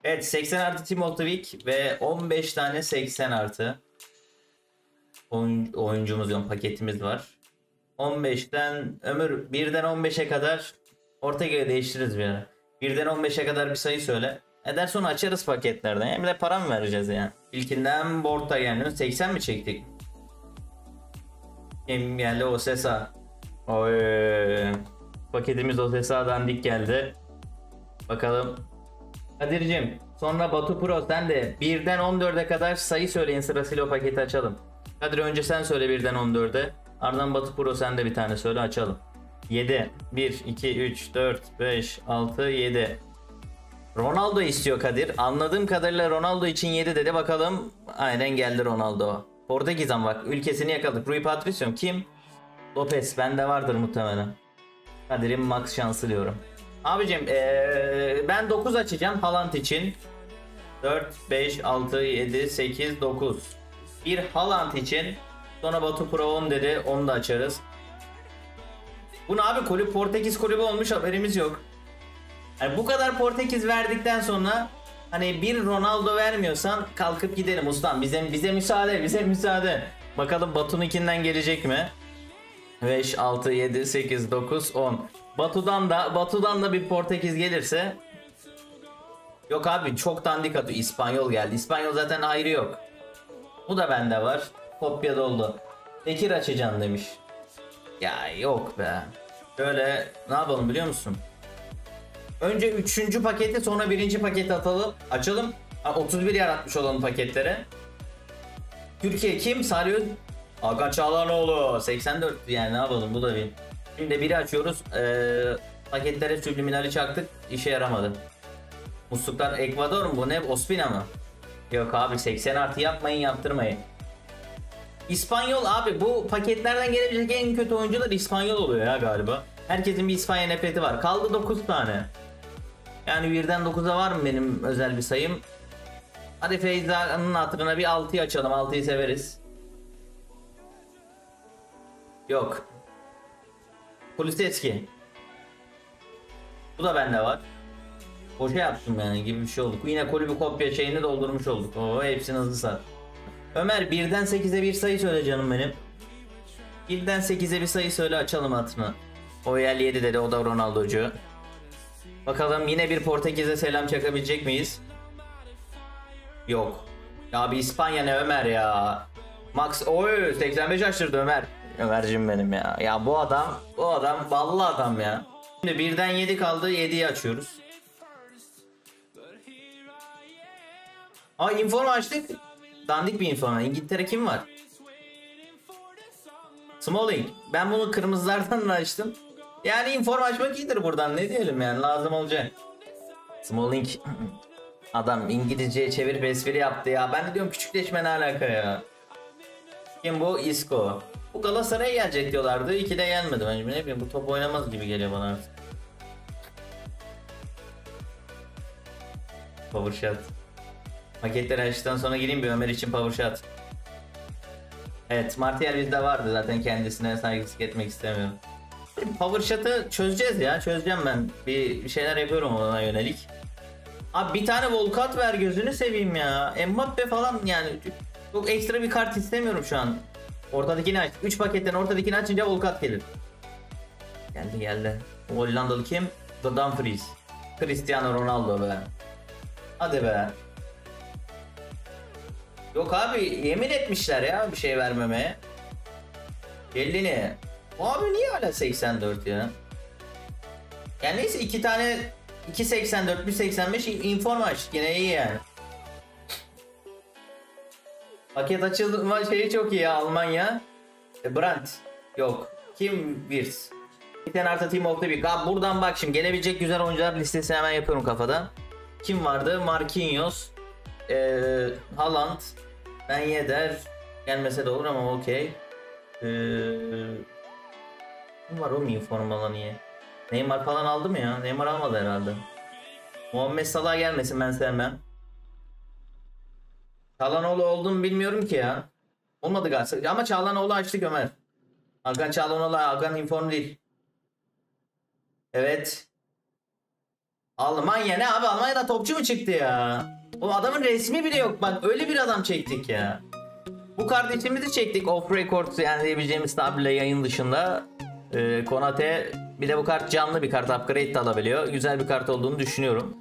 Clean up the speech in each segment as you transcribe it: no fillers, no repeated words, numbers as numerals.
Evet, 80 artı Timotvik ve 15 tane 80 artı oyuncumuz yok, paketimiz var. 15'ten Ömür 1'den 15'e kadar orta göre değiştiririz bir ara. 1'den 15'e kadar bir sayı söyle. Eder sonra açarız paketlerden. Hem de para mı vereceğiz yani? İlkinden Borta geldi. 80 mi çektik? Kim geldi? Osesa. Oy. Paketimiz Osesa'dan dik geldi. Bakalım. Kadir'cim sonra Batu Pro sen de 1'den 14'e kadar sayı söyleyin, sırasıyla o paketi açalım. Kadir önce sen söyle 1'den 14'e. Ardından Batu Pro sen de bir tane söyle, açalım. 7 1 2 3 4 5 6 7. Ronaldo istiyor Kadir. Anladığım kadarıyla Ronaldo için 7 dedi, bakalım. Aynen geldi Ronaldo. Portekiz'den bak, ülkesini yakaladık. Rui Patricio kim? Lopez bende vardır muhtemelen. Kadir'in max şansı diyorum. Abicim ben 9 açacağım Haaland için. 4, 5, 6, 7, 8, 9. Bir Haaland için. Sonra Batu Pro 10 dedi. Onu da açarız. Bu ne abi, kulüp Portekiz kulübü olmuş, haberimiz yok. Yani bu kadar Portekiz verdikten sonra hani bir Ronaldo vermiyorsan kalkıp gidelim ustam. Bize müsaade. Bakalım Batu'nunkinden gelecek mi? 5, 6, 7, 8, 9, 10. Batu'dan da bir Portekiz gelirse. Yok abi, çok dandik atıyor. İspanyol geldi. İspanyol zaten ayrı yok. Bu da bende var. Kopya doldu. Bekir açacaksın demiş. Ya yok be. Şöyle ne yapalım biliyor musun? Önce 3. paketi, sonra 1. paketi açalım. 31 yaratmış olan paketlere. Türkiye kim? Sarıyor. Hakan Çalhanoğlu 84, yani ne yapalım, bu da bir. Şimdi biri açıyoruz. Paketlere subliminali çaktık. İşe yaramadı. Musluklar Ekvador mu bu, ne? Ospina mı? Yok abi, 80 artı yapmayın, yaptırmayın. İspanyol abi, bu paketlerden gelebilecek en kötü oyuncular İspanyol oluyor ya galiba. Herkesin bir İspanya nefreti var. Kaldı 9 tane. Yani 1'den 9'a var mı benim özel bir sayım? Hadi Feyza'nın hatırına bir 6'yı açalım. 6'yı severiz. Yok. Kulusevski. Bu da bende var. Boşa yaptım yani, gibi bir şey olduk. Yine kulübü kopya şeyini doldurmuş olduk. Oo, hepsini hızlı sat. Ömer 1'den 8'e bir sayı söyle canım benim. 1'den 8'e bir sayı söyle, açalım hatırına. Oyel 7 dedi, o da Ronaldo'cu. Bakalım yine bir Portekiz'e selam çakabilecek miyiz? Yok. Ya bir İspanya ne Ömer ya. Max oy 85 açtırdı Ömer. Ömer'cim benim ya. Ya bu adam ballı adam ya. Şimdi 1'den 7 kaldı, 7'yi açıyoruz. Aa, inform açtık. Dandik bir inform. İngiltere kim var? Smalling. Ben bunu kırmızılardan da açtım. Yani inform açmak iyidir buradan, ne diyelim yani, lazım olacak. Smalling. Adam İngilizceye çevirip espri yaptı ya. Ben de diyorum küçükleşme ne alaka ya. Kim bu? Isco. Bu Galatasaray'a gelecek diyorlardı. 2'de gelmedi bence. Ne bileyim, bu top oynamaz gibi geliyor bana artık. Power shot. Paketleri açtıktan sonra gireyim bir Ömer için power shot. Evet, Martial bizde vardı zaten, kendisine saygısızlık etmek istemiyorum. Power shot'ı çözeceğiz ya. Çözeceğim ben. Bir şeyler yapıyorum ona yönelik. Abi bir tane Volkat ver, gözünü seveyim ya. Mbappe falan yani. Çok ekstra bir kart istemiyorum şu an. Ortadakini aç. 3 paketten ortadakini açınca Volkat gelir. Geldi. O Hollandalı kim? Dumfries. Cristiano Ronaldo be. Hadi be. Yok abi, yemin etmişler ya bir şey vermemeye. Bellini. Abi niye hala 84 ya? Yani neyse, 2 tane 2.84 1.85 inform açtık, yine iyi yani. Paket açılma şeyi çok iyi ya, Almanya. Brandt. Yok. Kim Wirtz? Bir tane artı Team of the Week. Abi buradan bak şimdi, gelebilecek güzel oyuncular listesini hemen yapıyorum kafada. Kim vardı? Marquinhos. Haaland. Ben Yedder. Gelmese de olur ama okey. Kim var oğlum inform alanı niye? Neymar falan aldı mı ya? Neymar almadı herhalde. Muhammed Salah gelmesin, ben sevmem. Çalhanoğlu olduğunu bilmiyorum ki ya. Olmadı galiba. Ama Çalhanoğlu açtık Ömer. Hakan Çalhanoğlu, Hakan inform değil. Evet. Almanya ne abi? Almanya'da topçu mu çıktı ya? O adamın resmi bile yok. Bak öyle bir adam çektik ya. Bu kardeşimizi çektik off record yani diyebileceğimiz tabirle yayın dışında. Konate bir de bu kart canlı bir kart, upgrade de alabiliyor. Güzel bir kart olduğunu düşünüyorum.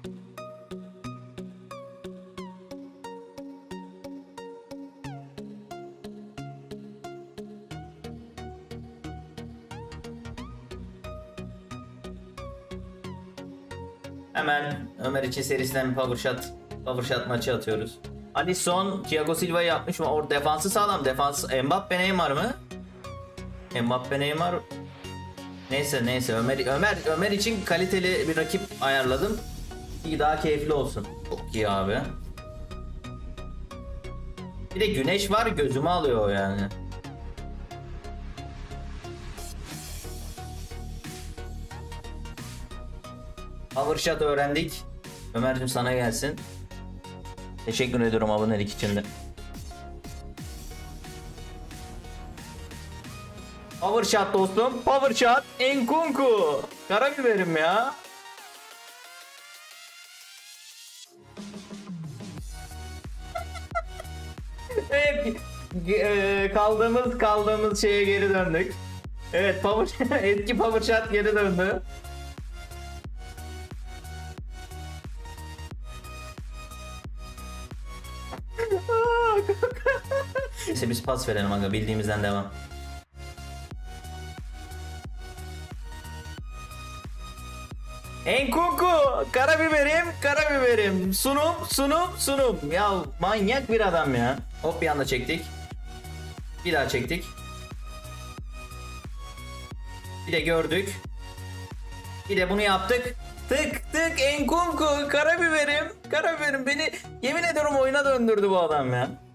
Hemen Ömer için serisinden bir power shot maçı atıyoruz. Alisson, Thiago Silva yapmış mı? Orada defansı sağlam. Defans Mbappe Neymar mı? Mbappe Neymar. Neyse Ömer için kaliteli bir rakip ayarladım. İyi, daha keyifli olsun. Çok iyi abi. Bir de güneş var, gözümü alıyor yani. Power shot öğrendik. Ömer'cim sana gelsin. Teşekkür ediyorum abonelik için de. Power shot dostum. Power shot. Nkunku. Karabiberim ya. Evet. Kaldığımız şeye geri döndük. Evet, eski power shot geri döndü. İşte biz pas verelim aga, bildiğimizden devam. Nkunku, karabiberim, sunum. Ya manyak bir adam ya. Hop, bir anda çektik. Bir daha çektik. Bir de gördük. Bir de bunu yaptık. Tık Nkunku, karabiberim beni yemin ediyorum oyuna döndürdü bu adam ya.